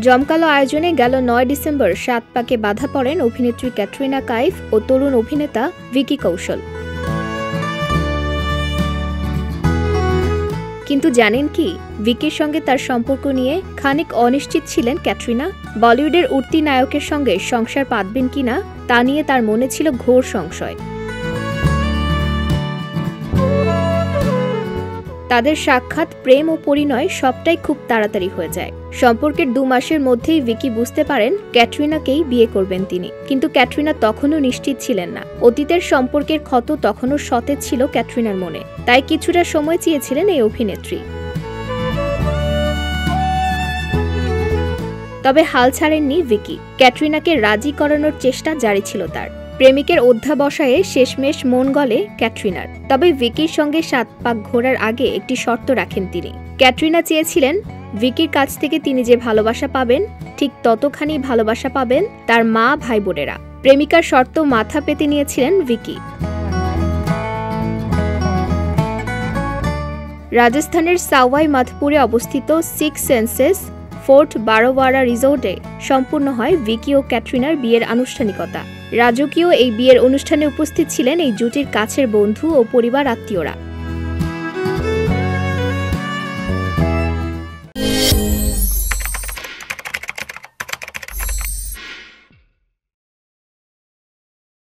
জমকালো আয়োজনে গেল ৯ ডিসেম্বর ৭ পাকে বাধা পড়েন অভিনেত্রী ক্যাটরিনা কাইফ ও তরুণ অভিনেতা ভিকি কৌশল। কিন্তু জানেন কি, ভিকির সঙ্গে তার সম্পর্ক নিয়ে খানিক অনিশ্চিত ছিলেন ক্যাটরিনা। বলিউডের উঠতি নায়কের সঙ্গে সংসার পাতবেন কিনা তা নিয়ে তার মনে ছিল ঘোর সংশয়। তাদের সাক্ষাৎ, প্রেম ও পরিণয় সবটাই খুব তাড়াতাড়ি হয়ে যায়। সম্পর্কের ২ মাসের মধ্যেই ভিকি বুঝতে পারেন ক্যাটরিনাকেই বিয়ে করবেন তিনি। কিন্তু ক্যাটরিনা তখনও নিশ্চিত ছিলেন না। অতীতের সম্পর্কের ক্ষত তখনও সতেজ ছিল ক্যাটরিনার মনে, তাই কিছুটা সময় চেয়েছিলেন এই অভিনেত্রী। তবে হাল ছাড়েননি ভিকি। ক্যাটরিনাকে রাজি করানোর চেষ্টা জারি ছিল তার। প্রেমিকের অধ্যাবসায়ে শেষমেশ মন গলে ক্যাটরিনার। তবে ভিকির সঙ্গে ৭ পাক ঘোরার আগে একটি শর্ত রাখেন তিনি। ক্যাটরিনা চেয়েছিলেন ভিকির কাছ থেকে তিনি যে ভালোবাসা পাবেন ঠিক ততখানি ভালোবাসা পাবেন তার মা, ভাই বোনেরা। প্রেমিকার শর্ত মাথা পেতে নিয়েছিলেন ভিকি। রাজস্থানের সাওয়াই মাধপুরে অবস্থিত 6 সেন্সেস ফোর্ট বারোয়ারা রিসোর্টে সম্পূর্ণ হয় ভিকি ও ক্যাটরিনার বিয়ের আনুষ্ঠানিকতা। রাজকীয় এই বিয়ের অনুষ্ঠানে উপস্থিত ছিলেন এই জুটির কাছের বন্ধু ও পরিবার আত্মীয়রা।